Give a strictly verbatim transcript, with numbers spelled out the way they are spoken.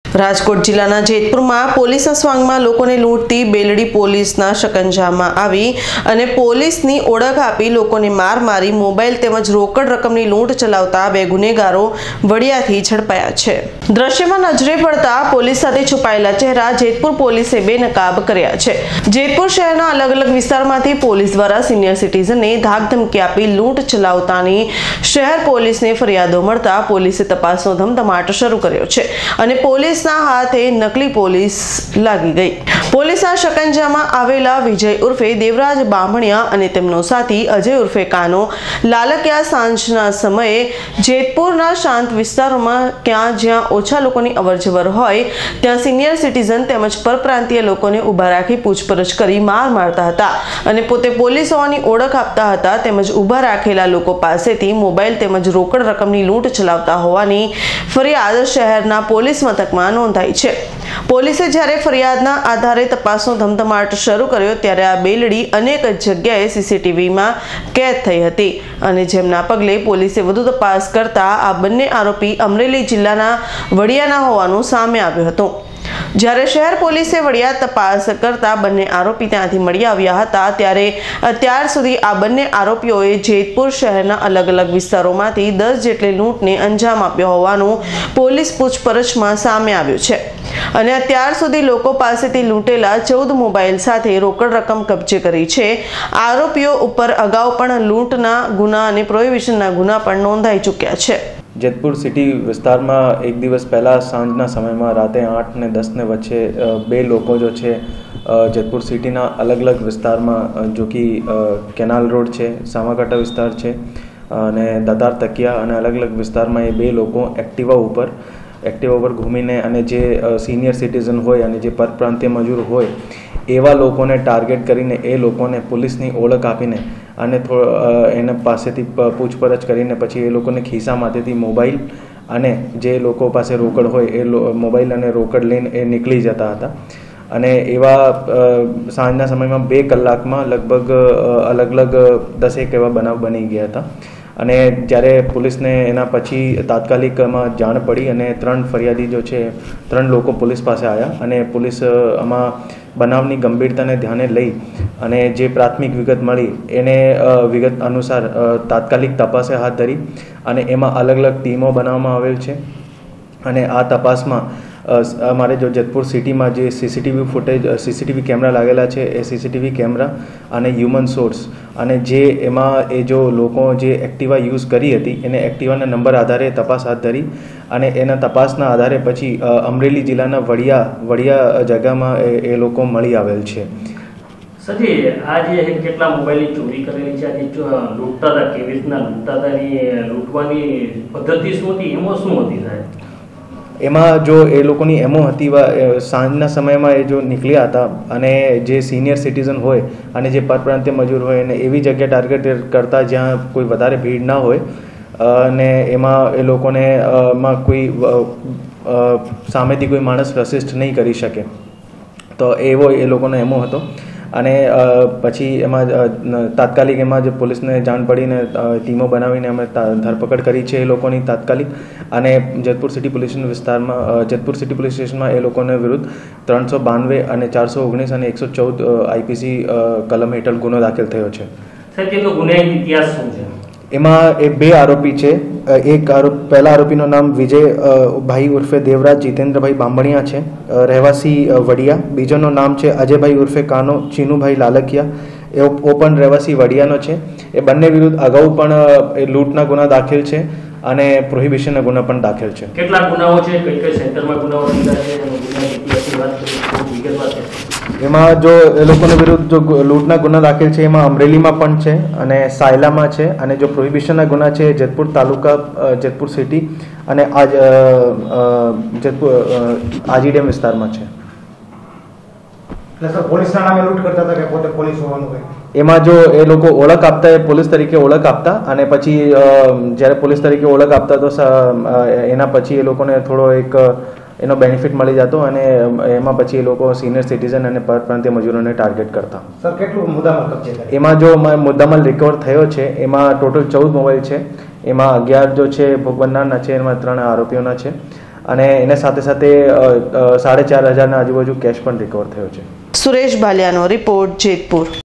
રાજકોટ જિલ્લાના જેતપુરમાં પોલીસના સ્વાંગમાં લોકોને લૂંટતી બેલડી પોલીસના શકંજામાં આવી અને પોલીસની ઓળખ આપી લોકોને માર મારી મોબાઈલ તેમજ રોકડ રકમની લૂંટ ચલાવતા બે ગુનેગારો વડિયાથી ઝડપાયા છે। દ્રશ્યમાં નજરે પડતા પોલીસ સાથે છુપાયેલા ચહેરા જેતપુર પોલીસે બેનકાબ કર્યા છે। જેતપુર શહેરના અલગ અલગ વિસ્તારમાંથી પોલીસ દ્વારા સિનિયર સિટીઝનને ધાકધમકી આપી લૂંટ ચલાવતાની શહેર પોલીસને ફરિયાદો મળતા પોલીસે તપાસનો ધમધમાટ શરૂ કર્યો છે અને પોલીસ हाथे नकली पुलिस लागी गई। पोलीसना शकंजामां आवेला विजय उर्फे देवराज बामणिया अने तेमनो साथी अजय उर्फे कानो लालकिया सांजना समये जेतपुरना शांत विस्तारोमां क्यां ज्यां ओछा लोकोनी अवरजवर होय त्यां सीनियर सिटीजन तेमज परप्रांतीय लोकोने उभा राखी पूछपरछ करी मार मारता हता अने पोते पोलीस होवानी ओळख आपता हता तेमज उभा राखेला लोको पासेथी मोबाइल तेमज रोकड रकमनी लूंट चलावता होवानी फरियाद शहेरना पोलीस मथकमां नोंधाई छे। पोलीसे ज्यारे फरियादना आधारे तपासनो धमधमाट शरू कर्यो त्यारे आ बेलडी अनेक जग्याए सीसीटीवी में कैद थई हती अने जेमना पगले पोलीसे वधु तपास करता आ बंने आरोपी अमरेली जिल्लाना वडियाना होवानुं सामे आव्युं हतुं। જ્યારે શહેર પોલીસે વડિયા તપાસ કરતા બંને આરોપી ત્યાંથી મળી આવ્યા હતા ત્યારે અત્યાર સુધી આ બંને આરોપીઓએ જેતપુર શહેરના અલગ અલગ વિસ્તારોમાંથી દસ જેટલી લૂંટને અંજામ આપ્યો હોવાનું પોલીસ પૂછપરછમાં સામે આવ્યું છે અને અત્યાર સુધી લોકો પાસેથી લૂંટેલા ચૌદ મોબાઈલ સાથે રોકડ રકમ કબજે કરી છે। આરોપીઓ ઉપર અગાઉ પણ લૂંટના ગુના અને પ્રોહિબિશનના ગુના પણ નોંધાઈ ચૂક્યા છે। जेतपुर सिटी विस्तार में एक दिवस पहला सांजना समय में राते आठ ने दस ने वच्चे बे लोको जो छे जेतपुर सिटीना अलग अलग विस्तार में जो कि केनाल रोड है सामाकांठा विस्तार है अने दातार तकिया अने अलग अलग विस्तार में ये बे लोको एक्टिवा ऊपर एक्टिवा पर घूमीने अने जे सीनियर सिटीजन होय अने जे परप्रांतीय मजूर होय एवा लोकोने टार्गेट करीने ए लोकोने पुलिसनी ओळख आपीने અને એને પાસેથી પૂછપરછ કરીને પછી એ લોકોને ખિસ્સામાંથી મોબાઈલ અને જે લોકો પાસે રોકડ હોય એ મોબાઈલ અને રોકડ લઈને એ નીકળી જતા હતા અને એવા સાંજના સમયમાં બે કલાકમાં લગભગ અલગ અલગ દસેક એવા બનાવ બની ગયા હતા અને જ્યારે પોલીસને એના પછી તાત્કાલિકમાં જાણ પડી અને ત્રણ ફરિયાદી જો છે ત્રણ લોકો પોલીસ પાસે આવ્યા અને પોલીસ આમાં બનાવની ગંભીરતાને ધ્યાને લઈ અને જે પ્રાથમિક વિગત મળી એને વિગત અનુસાર તાત્કાલિક તપાસે હાથ ધરી અને એમાં અલગ અલગ ટીમો બનાવવામાં આવેલ છે અને આ તપાસમાં અમારે જો જેતપુર સિટીમાં જે સીસીટીવી ફૂટેજ સીસીટીવી કેમેરા લાગેલા છે એ સીસીટીવી કેમેરા અને હ્યુમન સોર્સ અને જે એમાં એ જો લોકો જે એક્ટિવા યુઝ કરી હતી એને એક્ટિવાના નંબર આધારે તપાસ હાથ ધરી અને એના તપાસના આધારે પછી અમરેલી જિલ્લાના વડિયા વડિયા જગામાં એ લોકો મળી આવેલ છે। સજી આ જે કેટલા મોબાઈલની ચોરી કરેલી છે આજે લૂંટતા હતા કેવી રીતના લૂંટતા હતા એની લૂંટવાની પદ્ધતિ શું હતી એમાં શું હતી સાહેબ? એમાં જો એ લોકોની એમો હતી સાંજના સમયમાં એ જો નીકળ્યા હતા અને જે સિનિયર સિટીઝન હોય અને જે પરપ્રાંતીય મજૂર હોય એને એવી જગ્યા ટાર્ગેટ કરતા જ્યાં કોઈ વધારે ભીડ ના હોય અને એમાં એ લોકોને માં કોઈ સામેથી કોઈ માણસ રસિસ્ટ નહીં કરી શકે તો એવો એ લોકોનો એમો હતો અને પછી એમાં તાત્કાલિક એમાં જે પોલીસને જાણ પડીને ટીમો બનાવીને અમે ધરપકડ કરી છે એ લોકોની તાત્કાલિક અને જેતપુર સિટી પોલીસ વિસ્તારમાં જેતપુર સિટી પોલીસ સ્ટેશનમાં એ લોકોને વિરુદ્ધ ત્રણસો બાનવે અને ચારસો ઓગણીસ અને એકસો ચૌદ આઈપીસી કલમ હેઠળ ગુનો દાખલ થયો છે। સાહેબ તેનો ગુનાહિત ઇતિહાસ શું છે? એમાં એ બે આરોપી છે। એક આરોપ પહેલા આરોપીનું નામ વિજય ભાઈ ઉર્ફે દેવરાજ જીતેન્દ્રભાઈ બાંભણિયા છે રહેવાસી વડિયા। બીજોનું નામ છે અજયભાઈ ઉર્ફે કાનો ચીનુભાઈ લાલકિયા એ ઓપન રહેવાસી વડિયાનો છે। એ બંને વિરુદ્ધ અગાઉ પણ લૂંટના ગુના દાખલ છે અને પ્રોહિબિશનના ગુના પણ દાખલ છે। કેટલા ગુનાઓ છે કઈ કઈ સેન્ટરમાં ગુનાઓ થયા છે ગુનાની ઇતિહાસની વાત કરીએ વિગતવાર છે? એમાં જો એ લોકોને વિરુદ્ધ જો લૂંટના ગુના દાખલ છે એમાં અમરેલીમાં પણ છે અને સાયલામાં છે અને જો પ્રોહિબિશનના ગુના છે જેતપુર તાલુકા જેતપુર સિટી અને આજ જેતપુર આજીડેમ વિસ્તારમાં છે। પોલીસના નામે લૂંટ કરતા હતા કે પોતે પોલીસ હોવાનું હોય? એમાં જો એ લોકો ઓળખ આપતા એ પોલીસ તરીકે ઓળખ આપતા અને પછી જ્યારે પોલીસ તરીકે ઓળખ આપતા તો એના પછી એ લોકોને થોડો એક એનો બેનિફિટ મળી જતો અને એમાં પછી એ લોકો સિનિયર સિટીઝન અને પરપ્રાંતીય મજૂરોને ટાર્ગેટ કરતા। સર કેટલું મુદ્દામાલ કબજે કર્યો? એમાં જો મુદ્દામાલ રિકવર થયો છે એમાં ટોટલ ચૌદ મોબાઈલ છે। એમાં અગિયાર જો છે ભોગ બનનારના છે એમાં ત્રણ આરોપીઓના છે અને એને સાથે સાથે સાડે ચાર હજારના આજુબાજુ કેશ પણ રિકવર થયો છે. સુરેશ ભાલિયાનો રિપોર્ટ, જેતપુર.